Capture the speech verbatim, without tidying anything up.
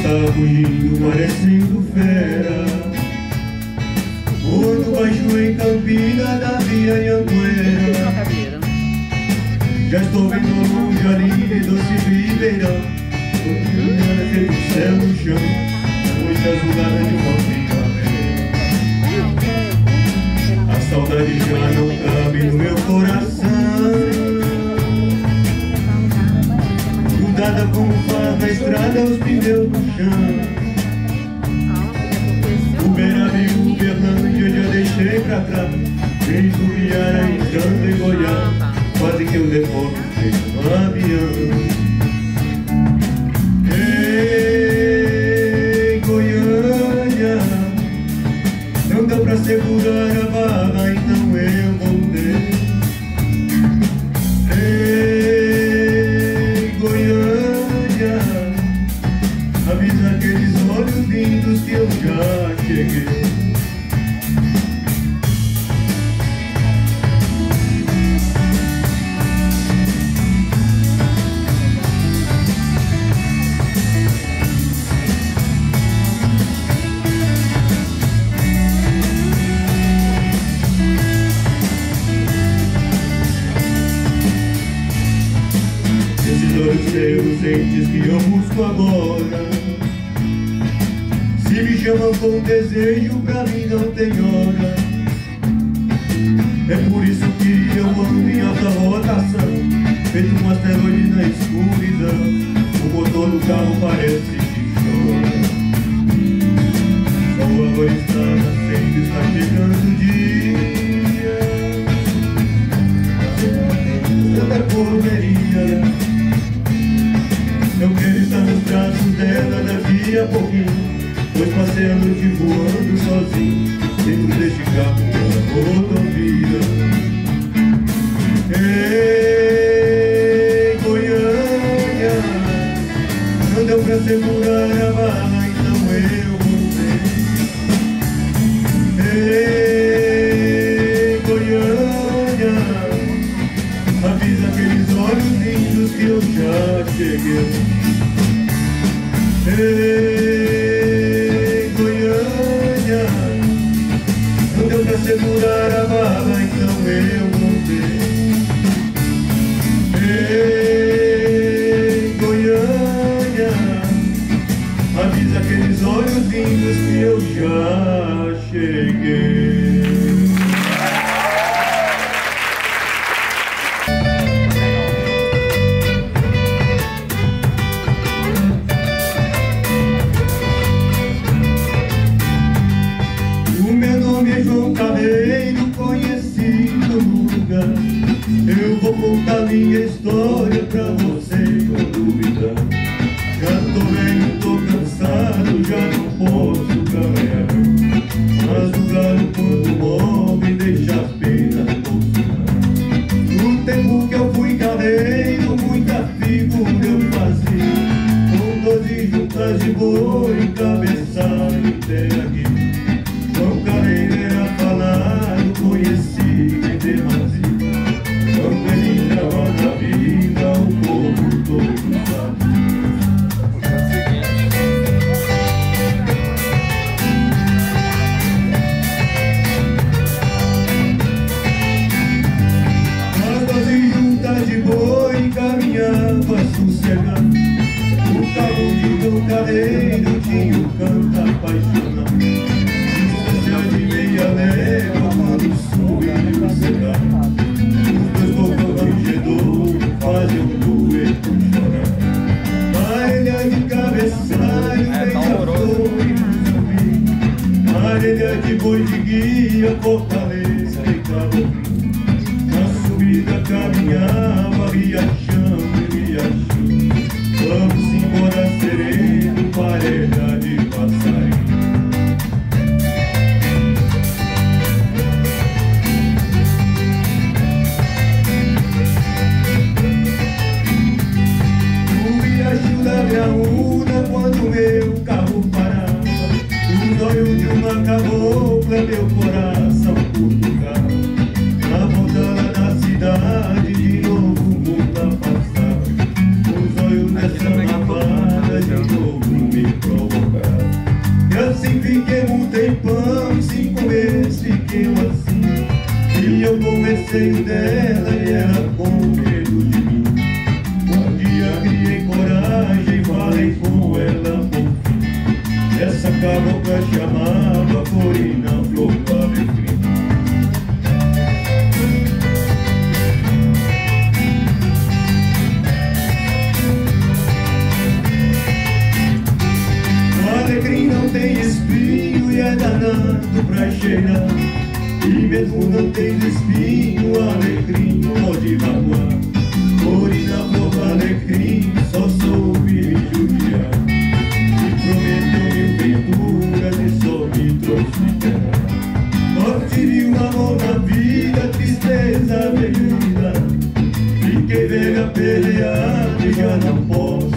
Tá fugindo, parecendo fera. Morto baixo em Campina da Via Anhanguera. Já estou vendo longe ali, doce ribeirão. Campina feito céu no chão, noite azulada de uma primavera. A saudade já não cabe no meu coração. Grudada como farda, a estrada, os pneus no chão. Uberaba e Uberlândia já deixei pra trás. Desde o Viara entrando em Goiás, quase que eu devolvo feito um avião. Ei, Goiânia, não deu pra segurar a barra, então eu voltei. Ei, Goiânia, avisa aqueles olhos lindos que eu já cheguei. Esses seus entes que eu busco agora, se me chamam com desejo, pra mim não tem hora. É por isso que eu ando em alta rotação, feito um asteroide na escuridão. O motor do carro parece que chora. Sol agora está nascendo, está chegando o dia. Tanta correria, eu quero estar nos braços dela daqui a pouquinho, pois passei a noite voando sozinho dentro deste carro pela rodovia. Ei, Goiânia, não deu pra segurar a barra, então eu voltei. Ei, Goiânia, avisa aqueles olhos lindos que eu já cheguei. Ei, Goiânia, não deu pra segurar a barra, então eu voltei. Ei, Goiânia, avisa aqueles olhos lindos que eu já cheguei. Conhecido no lugar, eu vou contar minha história pra você com dúvida. Já tô velho, tô cansado, já não posso caminhar, mas o galo quando morre deixa as penas bolsar. No tempo que eu fui carreiro, muita figura eu fazia, com doze juntas de boi, cabeçalho e terra. João Carreiro era falado, conhecido em demasia. Quando ele entrava na vida, o povo todo sabe. As doze juntas de boi caminhava sossegado. O carro de João Carreiro tinha um canto apaixonado. tem espinho, alecrim pode magoar. Morina, boca, alecrim, só soube me judiar. Me prometeu mil venturas e só me trouxe terra. Morte de um amor na vida, tristeza veio me dar. Fiquei velha, peleada e já não posso